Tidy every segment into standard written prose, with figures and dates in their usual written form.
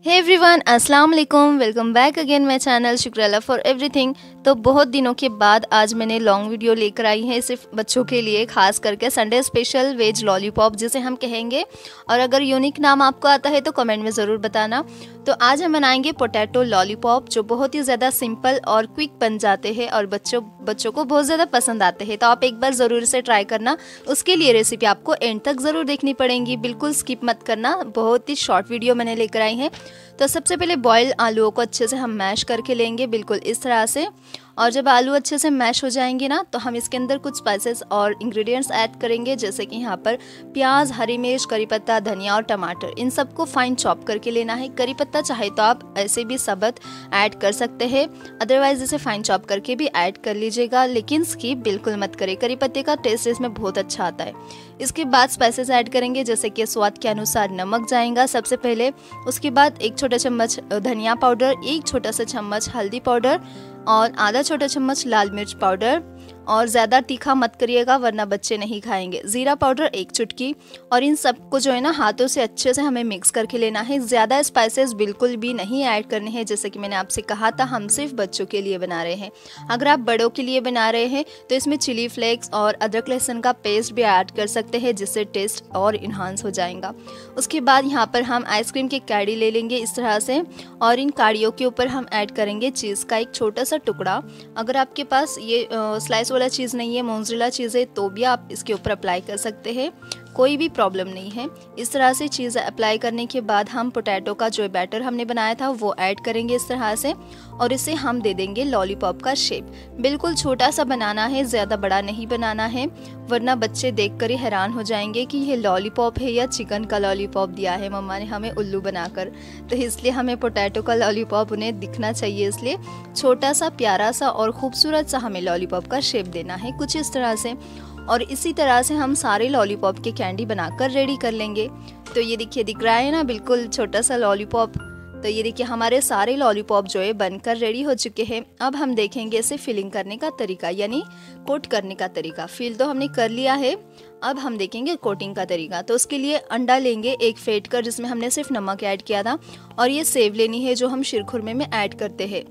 हे everyone, अस्सलाम वालेकुम। Welcome back again my channel शुक्रिया फॉर एवरीथिंग। तो बहुत दिनों के बाद आज मैंने लॉन्ग वीडियो लेकर आई है सिर्फ बच्चों के लिए, खास करके संडे स्पेशल वेज लॉलीपॉप जिसे हम कहेंगे। और अगर यूनिक नाम आपको आता है तो कमेंट में ज़रूर बताना। तो आज हम बनाएंगे पोटैटो लॉलीपॉप, जो बहुत ही ज़्यादा सिंपल और क्विक बन जाते हैं और बच्चों को बहुत ज़्यादा पसंद आते हैं। तो आप एक बार ज़रूर से ट्राई करना। उसके लिए रेसिपी आपको एंड तक ज़रूर देखनी पड़ेगी, बिल्कुल स्किप मत करना। बहुत ही शॉर्ट वीडियो मैंने लेकर आई है। तो सबसे पहले बॉयल आलूओं को अच्छे से हम मैश करके लेंगे, बिल्कुल इस तरह से। और जब आलू अच्छे से मैश हो जाएंगे ना, तो हम इसके अंदर कुछ स्पाइसेस और इंग्रेडिएंट्स ऐड करेंगे, जैसे कि यहाँ पर प्याज, हरी मिर्च, करी पत्ता, धनिया और टमाटर। इन सबको फाइन चॉप करके लेना है। करी पत्ता चाहे तो आप ऐसे भी सबत ऐड कर सकते हैं, अदरवाइज इसे फाइन चॉप करके भी ऐड कर लीजिएगा, लेकिन स्किप बिल्कुल मत करें। करी पत्ते का टेस्ट इसमें बहुत अच्छा आता है। इसके बाद स्पाइसेस ऐड करेंगे, जैसे कि स्वाद के अनुसार नमक जाएगा सबसे पहले। उसके बाद 1 छोटा चम्मच धनिया पाउडर, 1 छोटा सा चम्मच हल्दी पाउडर और आधा छोटा चम्मच लाल मिर्च पाउडर। और ज़्यादा तीखा मत करिएगा वरना बच्चे नहीं खाएंगे। ज़ीरा पाउडर 1 चुटकी। और इन सबको जो है ना, हाथों से अच्छे से हमें मिक्स करके लेना है। ज़्यादा स्पाइसेस बिल्कुल भी नहीं ऐड करने हैं, जैसे कि मैंने आपसे कहा था हम सिर्फ बच्चों के लिए बना रहे हैं। अगर आप बड़ों के लिए बना रहे हैं तो इसमें चिली फ्लेक्स और अदरक लहसुन का पेस्ट भी ऐड कर सकते हैं, जिससे टेस्ट और इन्हांस हो जाएगा। उसके बाद यहाँ पर हम आइसक्रीम की काड़ी ले लेंगे इस तरह से, और इन काड़ियों के ऊपर हम ऐड करेंगे चीज़ का 1 छोटा सा टुकड़ा। अगर आपके पास ये स्लाइस वाला चीज़ नहीं है, मोज़रेला चीज़ है, तो भी आप इसके ऊपर अप्लाई कर सकते हैं, कोई भी प्रॉब्लम नहीं है। इस तरह से चीज़ अप्लाई करने के बाद हम पोटैटो का जो बैटर हमने बनाया था वो ऐड करेंगे इस तरह से, और इसे हम दे देंगे लॉलीपॉप का शेप। बिल्कुल छोटा सा बनाना है, ज़्यादा बड़ा नहीं बनाना है, वरना बच्चे देखकर ही हैरान हो जाएंगे कि ये लॉलीपॉप है या चिकन का लॉलीपॉप दिया है मम्मा ने हमें उल्लू बनाकर। तो इसलिए हमें पोटैटो का लॉलीपॉप उन्हें दिखना चाहिए, इसलिए छोटा सा प्यारा सा और खूबसूरत सा हमें लॉलीपॉप का शेप देना है, कुछ इस तरह से। और इसी तरह से हम सारे लॉलीपॉप के कैंडी बनाकर रेडी कर लेंगे। तो ये देखिए, दिख रहा है ना बिल्कुल छोटा सा लॉलीपॉप। तो ये देखिए, हमारे सारे लॉलीपॉप जो है बनकर रेडी हो चुके हैं। अब हम देखेंगे इसे फिलिंग करने का तरीका, यानी कोट करने का तरीका। फिल तो हमने कर लिया है, अब हम देखेंगे कोटिंग का तरीका। तो उसके लिए अंडा लेंगे 1 फेंट कर, जिसमें हमने सिर्फ नमक ऐड किया था। और ये सेव लेनी है जो हम शीरखुरमे में ऐड करते हैं।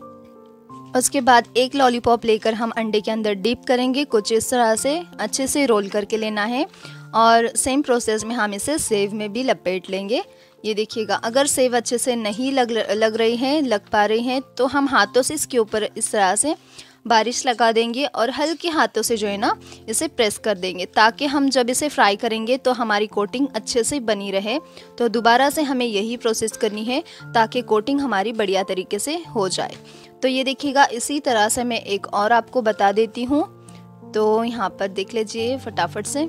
उसके बाद 1 लॉलीपॉप लेकर हम अंडे के अंदर डिप करेंगे, कुछ इस तरह से अच्छे से रोल करके लेना है। और सेम प्रोसेस में हम इसे सेव में भी लपेट लेंगे। ये देखिएगा, अगर सेव अच्छे से नहीं लग रही हैं, लग पा रही हैं, तो हम हाथों से इसके ऊपर इस तरह से बारिश लगा देंगे और हल्के हाथों से जो है ना इसे प्रेस कर देंगे, ताकि हम जब इसे फ्राई करेंगे तो हमारी कोटिंग अच्छे से बनी रहे। तो दोबारा से हमें यही प्रोसेस करनी है ताकि कोटिंग हमारी बढ़िया तरीके से हो जाए। तो ये देखिएगा, इसी तरह से मैं एक और आपको बता देती हूँ। तो यहाँ पर देख लीजिए फटाफट से।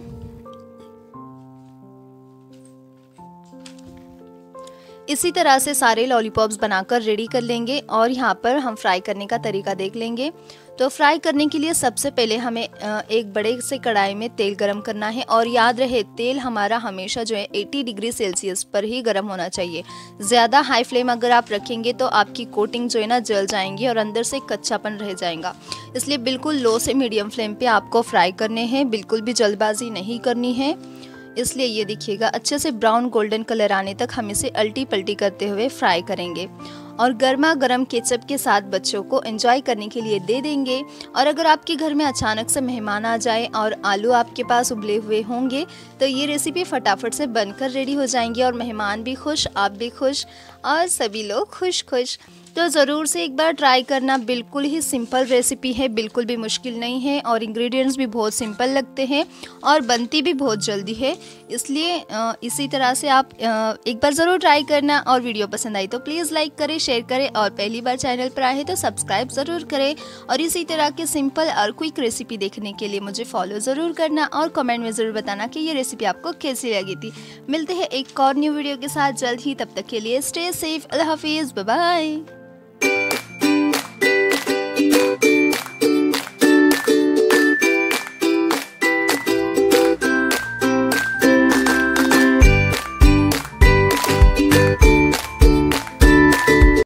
इसी तरह से सारे लॉलीपॉप्स बनाकर रेडी कर लेंगे। और यहाँ पर हम फ्राई करने का तरीका देख लेंगे। तो फ्राई करने के लिए सबसे पहले हमें एक बड़े से कढ़ाई में तेल गरम करना है। और याद रहे, तेल हमारा हमेशा जो है 80 डिग्री सेल्सियस पर ही गरम होना चाहिए। ज़्यादा हाई फ्लेम अगर आप रखेंगे तो आपकी कोटिंग जो है ना जल जाएंगी और अंदर से कच्चापन रह जाएगा। इसलिए बिल्कुल लो से मीडियम फ्लेम पे आपको फ्राई करने हैं, बिल्कुल भी जल्दबाजी नहीं करनी है। इसलिए ये देखिएगा, अच्छे से ब्राउन गोल्डन कलर आने तक हम इसे अल्टी पल्टी करते हुए फ्राई करेंगे। और गर्मा गर्म केचप के साथ बच्चों को एंजॉय करने के लिए दे देंगे। और अगर आपके घर में अचानक से मेहमान आ जाए और आलू आपके पास उबले हुए होंगे, तो ये रेसिपी फटाफट से बनकर रेडी हो जाएंगी और मेहमान भी खुश, आप भी खुश और सभी लोग खुश खुश। तो ज़रूर से एक बार ट्राई करना। बिल्कुल ही सिंपल रेसिपी है, बिल्कुल भी मुश्किल नहीं है, और इंग्रेडिएंट्स भी बहुत सिंपल लगते हैं और बनती भी बहुत जल्दी है। इसलिए इसी तरह से आप एक बार ज़रूर ट्राई करना। और वीडियो पसंद आई तो प्लीज़ लाइक करें, शेयर करें, और पहली बार चैनल पर आए तो सब्सक्राइब ज़रूर करें। और इसी तरह के सिंपल और क्विक रेसिपी देखने के लिए मुझे फॉलो ज़रूर करना और कमेंट में ज़रूर बताना कि ये रेसिपी आपको कैसी लगी थी। मिलते हैं एक और न्यू वीडियो के साथ जल्द ही, तब तक के लिए स्टे सेफ, अल्लाह हाफिज़, बाय बाय।